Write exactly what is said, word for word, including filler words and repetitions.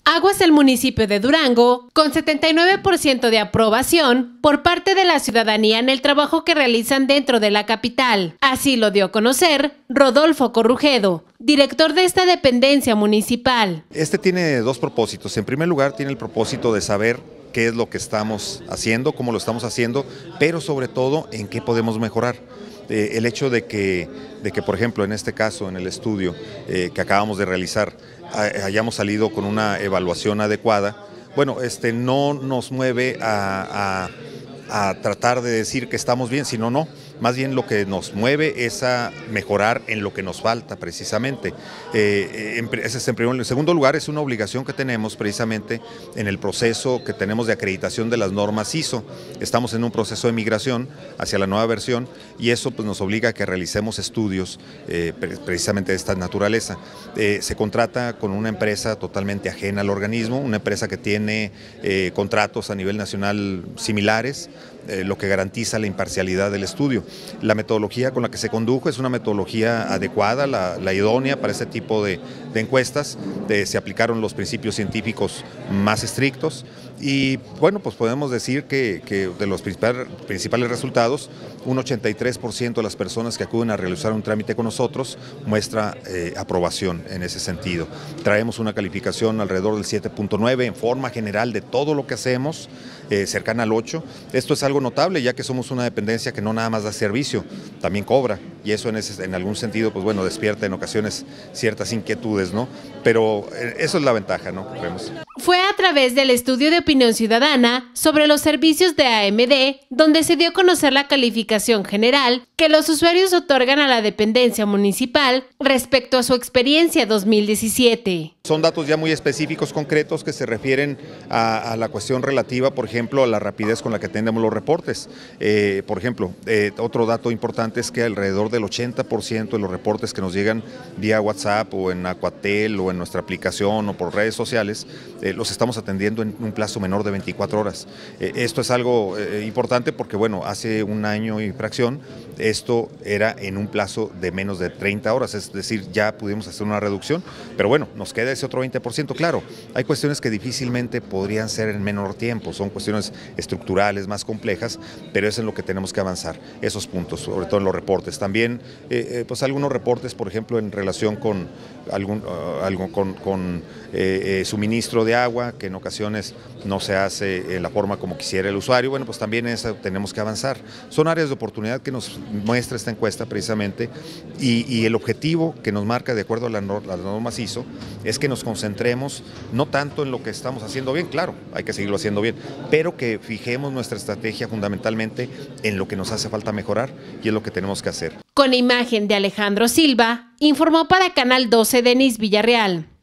Aguas del municipio de Durango, con setenta y nueve por ciento de aprobación por parte de la ciudadanía en el trabajo que realizan dentro de la capital. Así lo dio a conocer Rodolfo Corrujedo, director de esta dependencia municipal. Este tiene dos propósitos. En primer lugar, tiene el propósito de saber qué es lo que estamos haciendo, cómo lo estamos haciendo, pero sobre todo en qué podemos mejorar. Eh, el hecho de que, de que, por ejemplo, en este caso, en el estudio eh, que acabamos de realizar, hayamos salido con una evaluación adecuada, bueno, este no nos mueve a, a, a tratar de decir que estamos bien, sino no, más bien lo que nos mueve es a mejorar en lo que nos falta precisamente. Eh, en, ese es en, primer, en segundo lugar, es una obligación que tenemos precisamente en el proceso que tenemos de acreditación de las normas I S O. Estamos en un proceso de migración hacia la nueva versión y eso pues, nos obliga a que realicemos estudios eh, precisamente de esta naturaleza. Eh, se contrata con una empresa totalmente ajena al organismo, una empresa que tiene eh, contratos a nivel nacional similares, eh, lo que garantiza la imparcialidad del estudio. La metodología con la que se condujo es una metodología adecuada, la, la idónea para este tipo de, de encuestas. De, se aplicaron los principios científicos más estrictos y bueno, pues podemos decir que, que de los principales, principales resultados, un ochenta y tres por ciento de las personas que acuden a realizar un trámite con nosotros muestra eh, aprobación en ese sentido. Traemos una calificación alrededor del siete punto nueve en forma general de todo lo que hacemos, eh, cercana al ocho. Esto es algo notable ya que somos una dependencia que no nada más da servicio, también cobra y eso en, ese, en algún sentido pues bueno despierta en ocasiones ciertas inquietudes, ¿no? Pero eso es la ventaja, ¿no? Vemos. Fue a través del estudio de opinión ciudadana sobre los servicios de A M D donde se dio a conocer la calificación general que los usuarios otorgan a la dependencia municipal respecto a su experiencia dos mil diecisiete. Son datos ya muy específicos, concretos, que se refieren a, a la cuestión relativa, por ejemplo, a la rapidez con la que atendemos los reportes. Eh, por ejemplo, eh, otro dato importante es que alrededor del ochenta por ciento de los reportes que nos llegan vía WhatsApp o en Aquatel o en nuestra aplicación o por redes sociales, eh, los estamos atendiendo en un plazo menor de veinticuatro horas. Eh, esto es algo eh, importante porque, bueno, hace un año y fracción, esto era en un plazo de menos de treinta horas, es decir, ya pudimos hacer una reducción, pero bueno, nos queda ese otro veinte por ciento. Claro, hay cuestiones que difícilmente podrían ser en menor tiempo, son cuestiones estructurales más complejas, pero es en lo que tenemos que avanzar, esos puntos, sobre todo en los reportes. También, eh, eh, pues algunos reportes, por ejemplo, en relación con algún, uh, algo, con, con eh, eh, suministro de agua, que en ocasiones no se hace en la forma como quisiera el usuario, bueno, pues también eso tenemos que avanzar. Son áreas de oportunidad que nos muestra esta encuesta precisamente y, y el objetivo que nos marca de acuerdo a las normas I S O es que nos concentremos no tanto en lo que estamos haciendo bien, claro, hay que seguirlo haciendo bien, pero que fijemos nuestra estrategia fundamentalmente en lo que nos hace falta mejorar y es lo que tenemos que hacer. Con imagen de Alejandro Silva, informó para Canal doce Denis Villarreal.